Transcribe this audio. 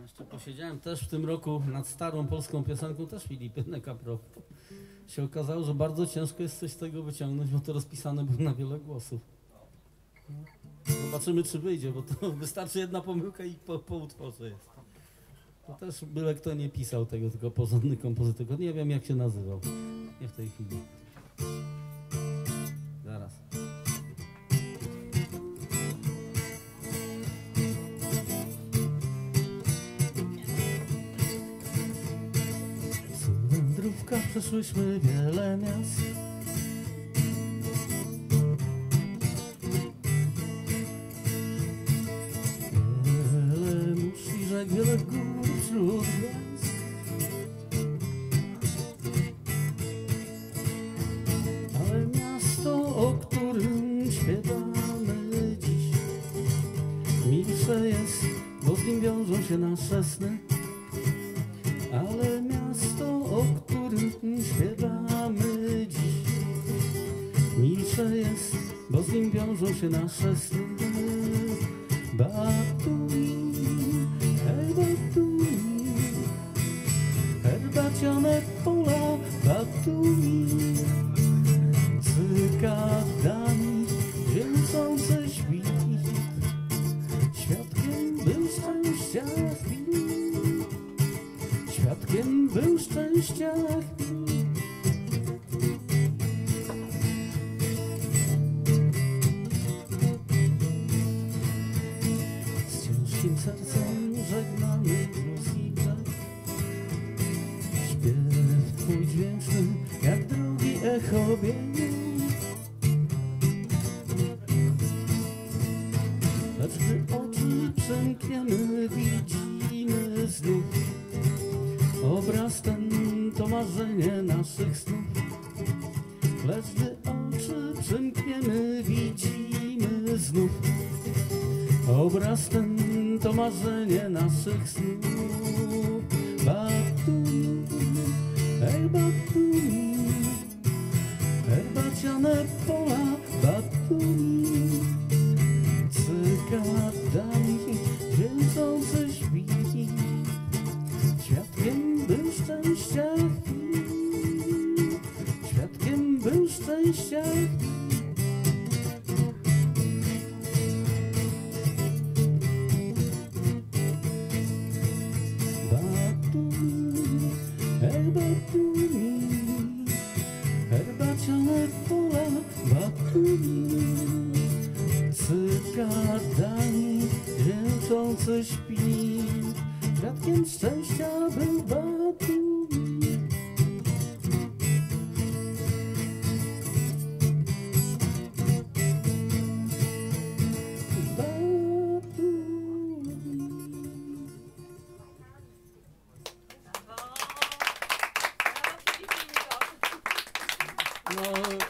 Jeszcze posiedziałem też w tym roku nad starą polską piosenką, też Filipinek a propos. Się okazało, że bardzo ciężko jest coś z tego wyciągnąć, bo to rozpisane było na wiele głosów. Zobaczymy, czy wyjdzie, bo to wystarczy jedna pomyłka i po utworze jest. To też byle kto nie pisał tego, tylko porządny kompozytor. Nie wiem, jak się nazywał. Nie w tej chwili. Zaraz. W wędrówkach przeszłyśmy wiele miast. Wiele mórz i rzek, wiele gór wśród gwiazd. Ale miasto, o którym śpiewamy dziś, milsze jest, bo z nim wiążą się nasze sny. Ale miasto, o którym śpiewamy dziś, milsze jest, bo z nim wiążą się nasze sny. Batumi, hej Batumi, herbaciane pola Batumi, cykadami wielcące świt, świadkiem był szczęścia chwil, świadkiem był szczęścia chwil. Z ciężkim sercem żegnamy luz i brzeg. Śpiew twój dźwięczny jak drogi echo biegnie. Lecz gdy oczy przymkniemy, widzimy znów obraz ten, to marzenie naszych snów. Lecz gdy oczy przymkniemy, widzimy znów obraz ten, to marzenie naszych snów. Batumi, hej Batumi, herbaciane pola Batumi, cykadami wielcące świt, świadkiem był szczęścia chwil, świadkiem był szczęścia chwil. Batumi, hej Batumi, herbaciane pola Batumi, cykadami dźwięczący świt, świadkiem szczęścia był Batumi. No,